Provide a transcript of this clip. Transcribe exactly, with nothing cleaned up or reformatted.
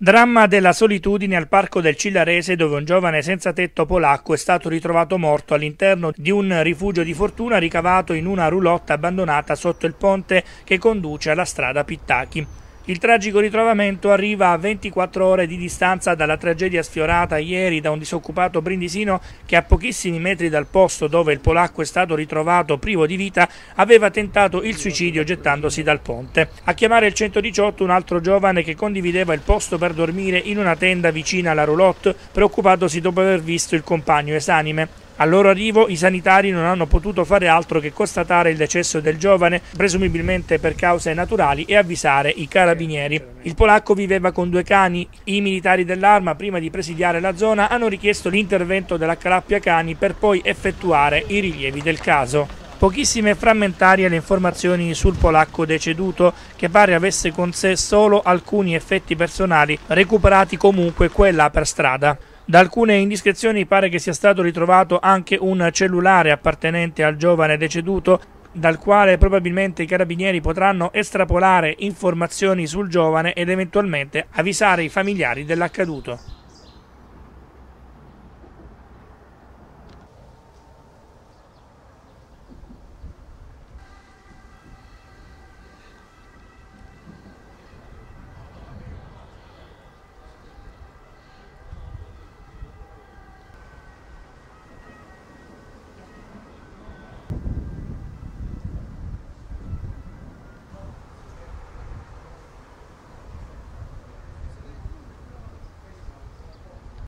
Dramma della solitudine al parco del Cillarese, dove un giovane senza tetto polacco è stato ritrovato morto all'interno di un rifugio di fortuna ricavato in una roulotte abbandonata sotto il ponte che conduce alla strada Pittacchi. Il tragico ritrovamento arriva a ventiquattro ore di distanza dalla tragedia sfiorata ieri da un disoccupato brindisino che a pochissimi metri dal posto dove il polacco è stato ritrovato privo di vita aveva tentato il suicidio gettandosi dal ponte. A chiamare il centodiciotto un altro giovane che condivideva il posto per dormire in una tenda vicina alla roulotte, preoccupatosi dopo aver visto il compagno esanime. Al loro arrivo i sanitari non hanno potuto fare altro che constatare il decesso del giovane, presumibilmente per cause naturali, e avvisare i carabinieri. Il polacco viveva con due cani. I militari dell'Arma, prima di presidiare la zona, hanno richiesto l'intervento della Calappia Cani per poi effettuare i rilievi del caso. Pochissime e frammentarie le informazioni sul polacco deceduto, che pare avesse con sé solo alcuni effetti personali, recuperati comunque qua e là per strada. Da alcune indiscrezioni pare che sia stato ritrovato anche un cellulare appartenente al giovane deceduto, dal quale probabilmente i carabinieri potranno estrapolare informazioni sul giovane ed eventualmente avvisare i familiari dell'accaduto.